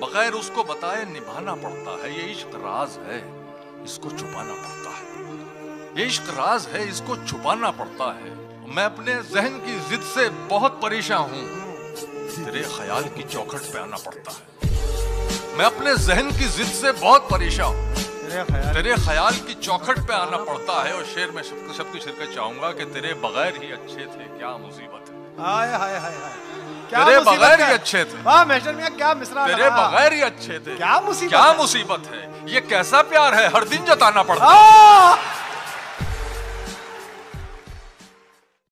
बगैर उसको बताए निभाना पड़ता है। ये इश्क राज है, इसको छुपाना पड़ता है। ये इश्क राज है, इसको छुपाना पड़ता है। मैं अपने जहन की जिद से बहुत परेशान हूँ, तेरे ख्याल की चौखट पे आना पड़ता है। मैं अपने जहन की जिद से बहुत परेशान हूँ, तेरे ख्याल की चौखट पे आना पड़ता है। और शेर में सबकी शिरकत चाहूंगा कि तेरे बगैर ही अच्छे थे, क्या मुसीबत है। हाय हाय हाय हाय, तेरे बगैर ही अच्छे थे। वाह मेजर मियां, क्या मिसरा तेरे बगैर ही अच्छे थे, क्या मुसीबत क्या है। मुसीबत है। ये कैसा प्यार है, हर दिन जताना पड़ता है।